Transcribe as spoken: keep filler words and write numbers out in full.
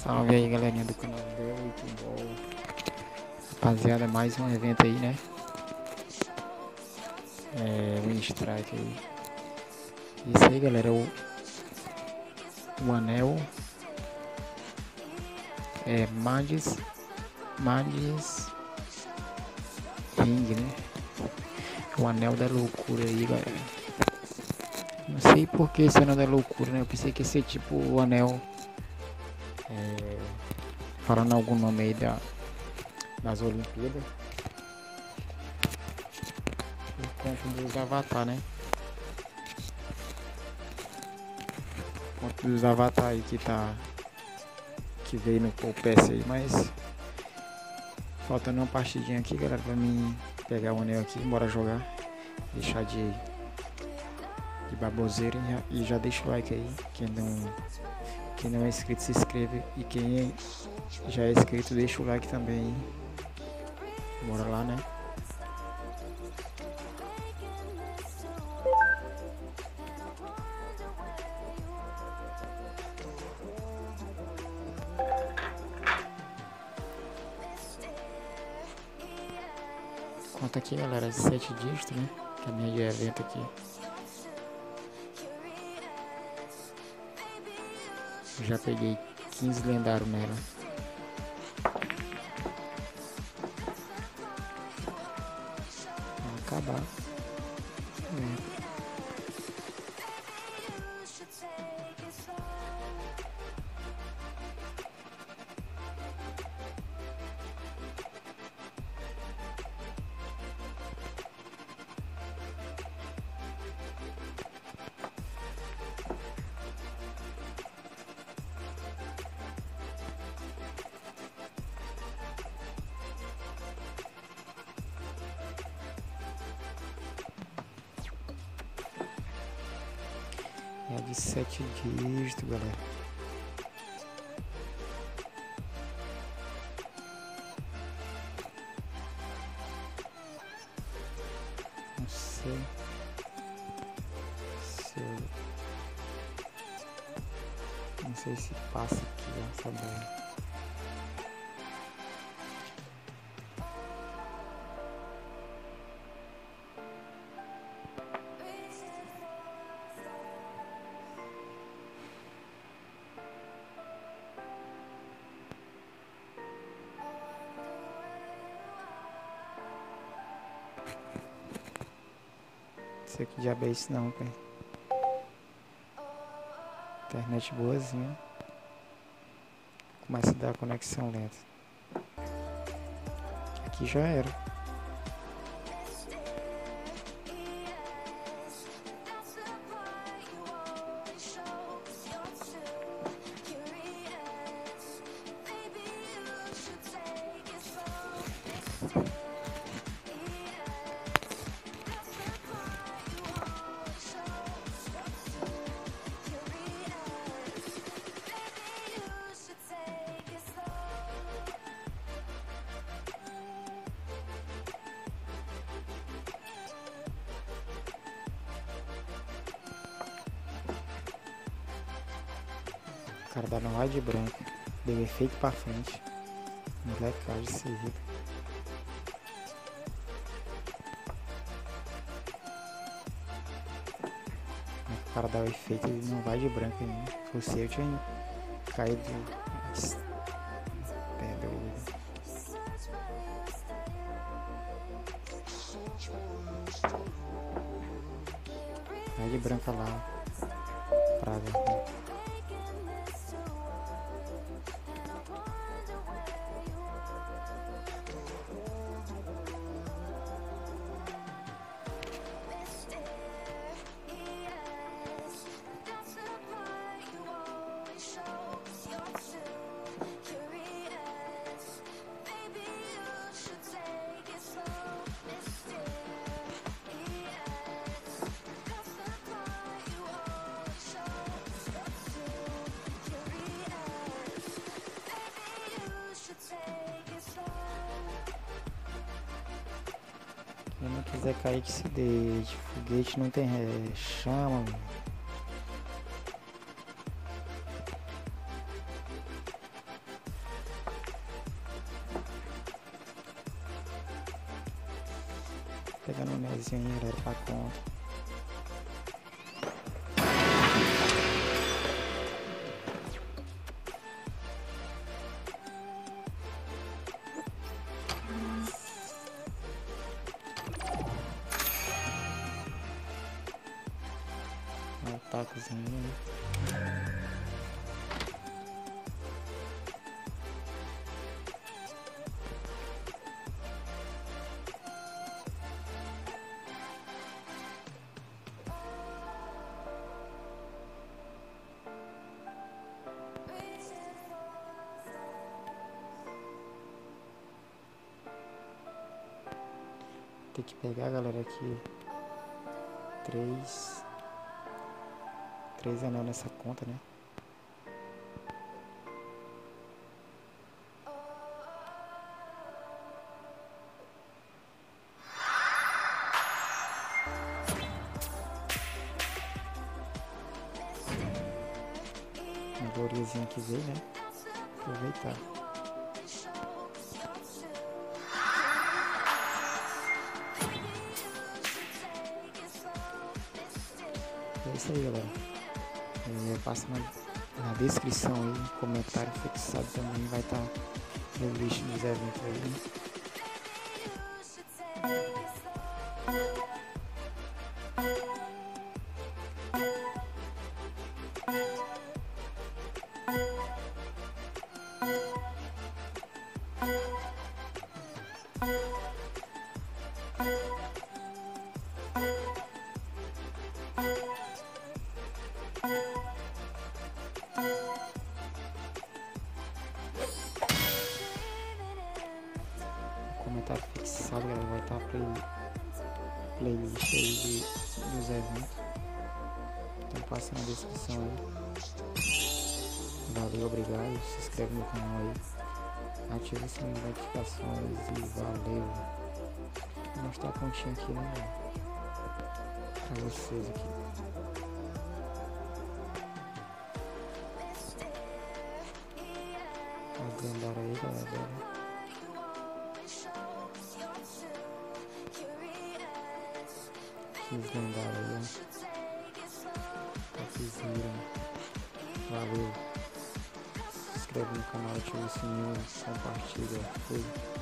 Salve aí, galerinha do canal Del Futebol. Rapaziada, mais um evento aí, né? É, Win Strike aí. Isso aí, galera, o, o anel é Magis Magis Ring, né? O anel da loucura aí, galera. Não sei por que esse anel da loucura, né? Eu pensei que ia ser tipo o anel, é, falando algum nome aí da, das Olimpíadas, por conta dos avatar, né? Por conta dos avatar aí que tá, que veio no P S aí, mas faltando uma partidinha aqui, galera, pra mim pegar o anel aqui, bora jogar, deixar de, de baboseira e já, e já deixa o like aí, quem não, quem não é inscrito se inscreve e quem já é inscrito deixa o like também aí, bora lá, né? Conta aqui, galera, de sete dígitos, né? Que é a minha de evento aqui. Eu já peguei quinze lendários nela. Vai acabar. É. É de sete dígitos, galera. Não sei se eu... Não sei se passa aqui, ó, essa bola. Não sei que diabo é isso não, pai. Internet boazinha. Começa a dar conexão lenta. Aqui já era. O cara dá no ar de branco. Deu efeito pra frente. Molecagem seguida. O cara dá o efeito e não vai de branco ainda. Se fosse eu, tinha caído. É doido. Vai de branca lá. Praga. Quem não quiser cair que se deite. Foguete não tem ré. Chama, mano. Pegando um nezinho aí, galera, pra conta. Um ataquezinho, né? Tem que pegar, galera, aqui três três anel nessa conta, né? Uma gloriazinha que veio, né? Aproveitar. É isso aí, galera. É, passa na, na descrição aí, comentário fixado também vai estar no list dos eventos aí. Comentário fixado, galera, vai estar a play, playlist aí de, dos eventos. Então passa na descrição aí. Valeu, obrigado. Se inscreve no canal aí. Ativa o sininho de notificações e valeu. Vou mostrar a continha aqui, né, pra vocês aqui. As lendárias aí, galera. Os lendários aí, ó. Topzera. Valeu. Se inscreve no canal, ativa o sininho, compartilha. Fui.